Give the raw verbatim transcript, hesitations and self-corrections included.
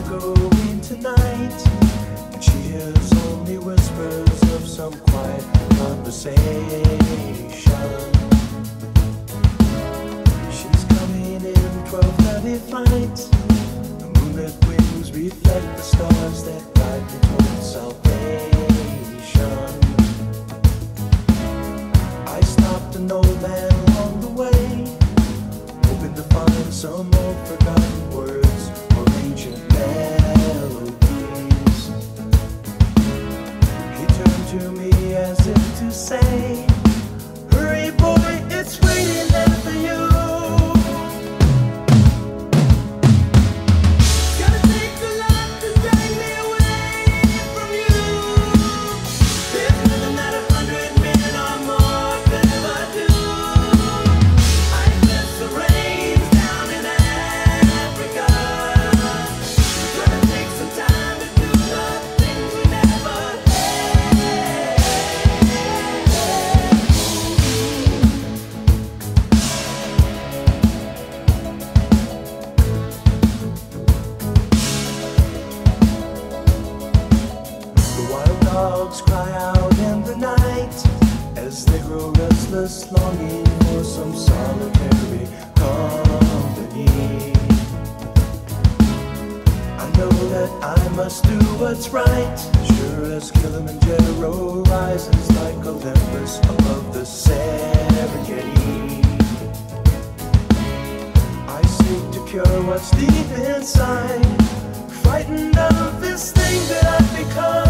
going tonight, and she hears only whispers of some quiet conversation. She's coming in twelve thirty flight. The moonlit wings reflect the stars that guide me towards salvation. I stopped an old man along the way, hoping to find some old forgotten words or ancient melodies. He turned to me as if to say, "Hurry boy, it's waiting there for you." Dogs cry out in the night as they grow restless, longing for some solitary company. I know that I must do what's right, sure as Kilimanjaro rises like Olympus above the Serengeti. I seek to cure what's deep inside, frightened of this thing that I've become.